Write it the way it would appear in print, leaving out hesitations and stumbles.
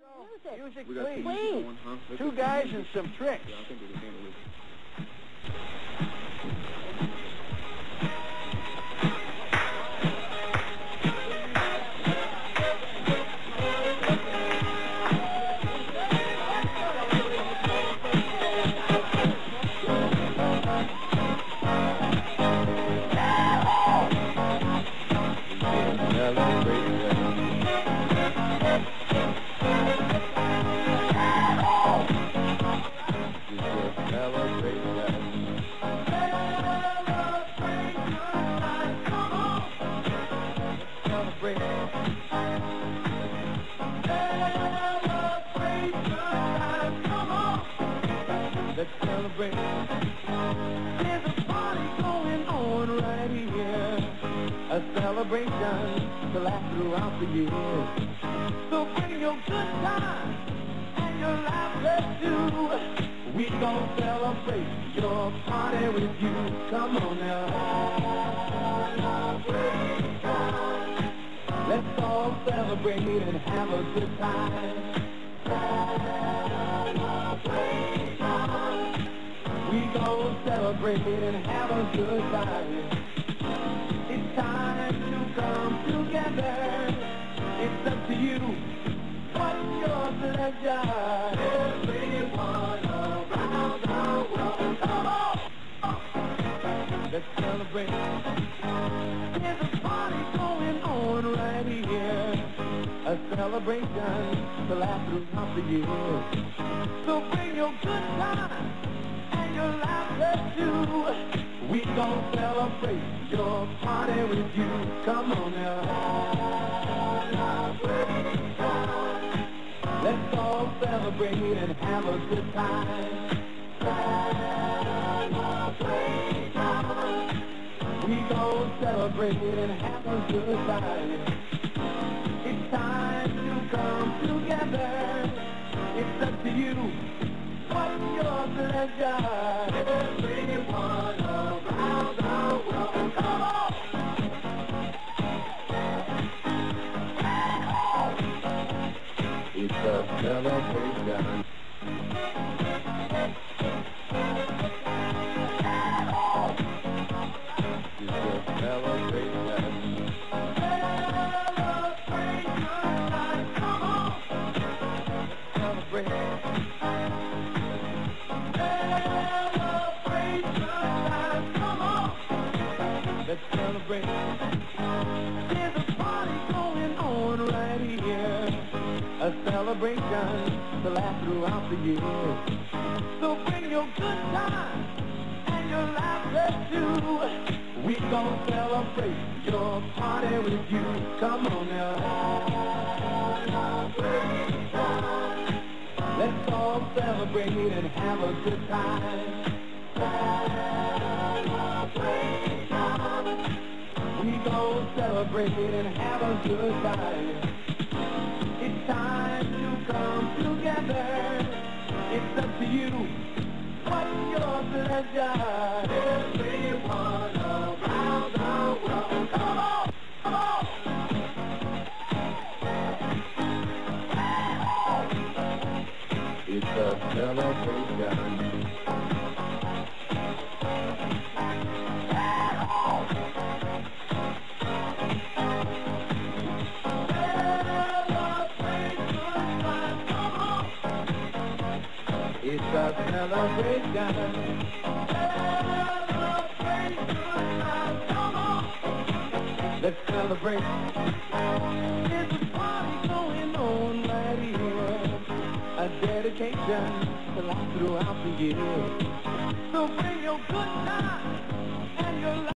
Music, We got please. some music going, huh? Let's Two get guys some and music. some tricks. Yeah, I think we can handle this. Let's celebrate. There's a party going on right here. A celebration to last throughout the year. So bring your good time and your laughter too. We gon' celebrate your party with you. Come on now. Let's all celebrate and have a good time. We gon' celebrate and have a good time. It's time to come together. It's up to you. What's your pleasure? Everyone around the world, come on! Let's celebrate. There's a party going on right here. A celebration to last throughout the year. So bring your good time and your laughter too. We gon' celebrate your party with you. Come on now. Let's all celebrate and have a good time. We gon' celebrate and have a good time. It's time to come together. It's up to you. What's your pleasure? Everyone around the world, come on! It's a celebration. It's a celebration. Come on! Celebrate. Let's celebrate. There's a party going on right here. A celebration to last throughout the year. So bring your good time and your laughter too. We gon' celebrate your party with you. Come on now. Let's all celebrate and have a good time. We gon' celebrate and have a good time. It's time to come together. It's up to you. What's your pleasure? Everyone around the world, come on, come on. It's a celebration. It's a celebration. Let's celebrate. There's a party going on right here. A dedication to last throughout the year. So bring your good time and your